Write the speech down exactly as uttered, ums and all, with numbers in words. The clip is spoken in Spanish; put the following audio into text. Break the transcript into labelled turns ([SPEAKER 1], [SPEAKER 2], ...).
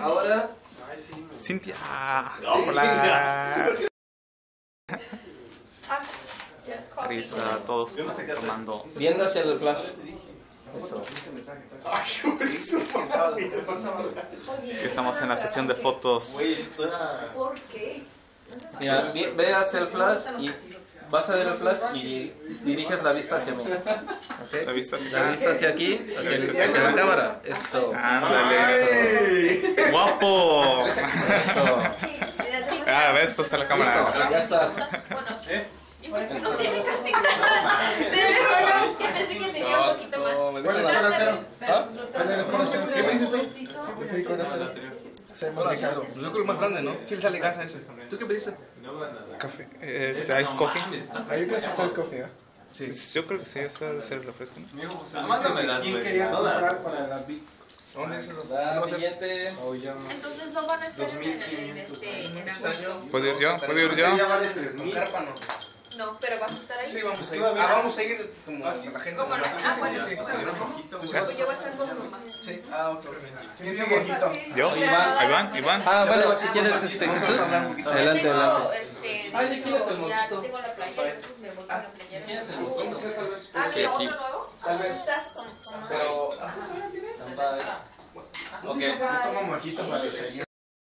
[SPEAKER 1] Ahora,
[SPEAKER 2] Cintia.
[SPEAKER 3] No,
[SPEAKER 2] Hola.
[SPEAKER 4] Ah, ya.
[SPEAKER 2] Risa, todos tomando.
[SPEAKER 1] viendo hacia el flash. Eso.
[SPEAKER 2] Que estamos en la sesión de fotos.
[SPEAKER 4] ¿Por qué?
[SPEAKER 1] Mira, vi- ve hacia el flash y vas a ver el flash y diriges la vista hacia mí. ¿Ok?
[SPEAKER 2] La vista hacia
[SPEAKER 1] La
[SPEAKER 2] acá.
[SPEAKER 1] vista hacia aquí, hacia, el- hacia la cámara. Esto.
[SPEAKER 2] Ándale. Guapo.
[SPEAKER 1] Eso.
[SPEAKER 2] Ah, ves, esto está la cámara.
[SPEAKER 1] Ya estás.
[SPEAKER 4] Bueno, no tienes así nada. Yo pensé que tenía un poquito más.
[SPEAKER 5] ¿Cuál es cola cero?
[SPEAKER 1] ¿Ah?
[SPEAKER 5] ¿Cuál es cola cero? ¿Qué me dices tú? Yo pedí cola cero. Se me dejaron.
[SPEAKER 3] Pues yo creo el más grande, ¿no? Sí le sale gas a ese. ¿Tú qué pediste?
[SPEAKER 2] Café. Eh, ice coffee.
[SPEAKER 5] Ah, yo creo que sí es coffee, ¿eh?
[SPEAKER 2] Sí, yo creo que sí, eso debe ser el refresco, ¿no?
[SPEAKER 3] Mándame
[SPEAKER 5] ¿Quién quería comprar para la Big?
[SPEAKER 3] ¿Dónde es eso?
[SPEAKER 1] La siguiente.
[SPEAKER 5] O ya no.
[SPEAKER 4] Entonces no van a estar en, el, en este en agosto.
[SPEAKER 2] ¿Puedo ir yo? ¿Puedo ir yo?
[SPEAKER 3] vale tres mil. Cárpano.
[SPEAKER 4] No, pero vas a estar ahí.
[SPEAKER 3] Sí, vamos a ir. Ah, vamos a ir como la gente.
[SPEAKER 4] Como la-
[SPEAKER 3] Sí,
[SPEAKER 4] ah,
[SPEAKER 3] sí,
[SPEAKER 4] bueno.
[SPEAKER 3] sí, sí.
[SPEAKER 4] Pues yo voy a estar con mi mamá.
[SPEAKER 3] Sí. Ah, ok.
[SPEAKER 5] ¿Quién sigue, Hijito?
[SPEAKER 2] ¿Yo?
[SPEAKER 1] Iván,
[SPEAKER 2] Iván, Iván.
[SPEAKER 1] Ah, bueno, si quieres, este, Jesús. Adelante,
[SPEAKER 4] Ya tengo,
[SPEAKER 1] adelante.
[SPEAKER 4] este,
[SPEAKER 1] Ay, ¿de quién es el
[SPEAKER 4] ya
[SPEAKER 1] mojito?
[SPEAKER 4] tengo la playera, entonces me voy con la playera.
[SPEAKER 1] ¿Quién es el mojito?
[SPEAKER 4] Ah,
[SPEAKER 2] Sí,
[SPEAKER 4] ¿no,
[SPEAKER 2] aquí.
[SPEAKER 4] otro nuevo?
[SPEAKER 3] Tal vez.
[SPEAKER 4] ¿Estás con, con
[SPEAKER 3] Pero.
[SPEAKER 1] Ok.
[SPEAKER 5] Yo tomo mojito para desayunar.